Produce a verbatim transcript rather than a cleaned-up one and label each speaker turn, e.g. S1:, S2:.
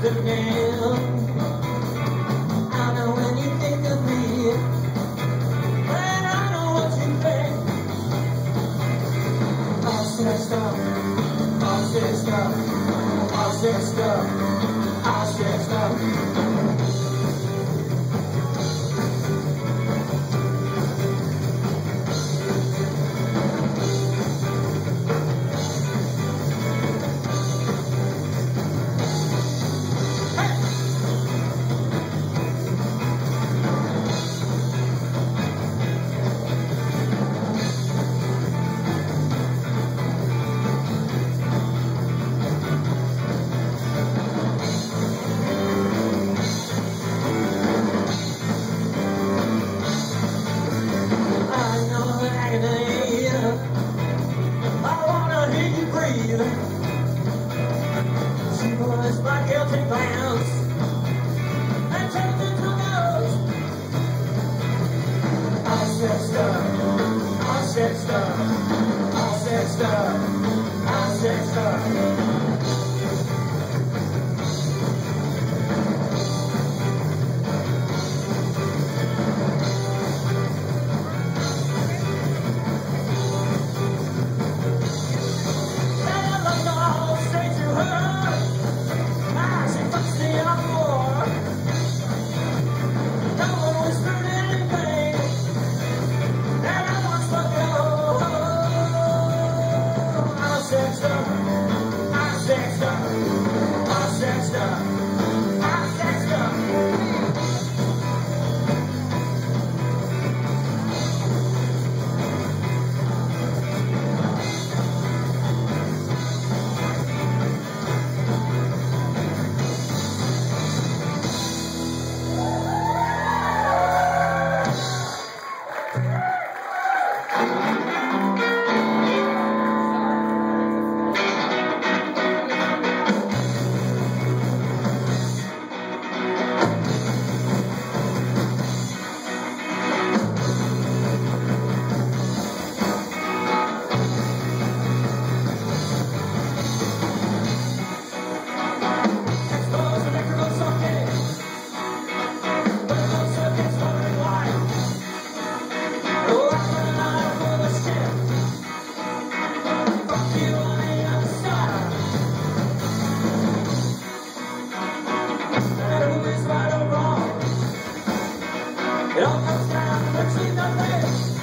S1: again. I know when you think of me, and I know what you think. All stressed up, all stressed up, all stressed up, all stressed up. She was my guilty glance and turned into those. All stressed up, all stressed up, all stressed up, all stressed up. It all comes down to between the legs.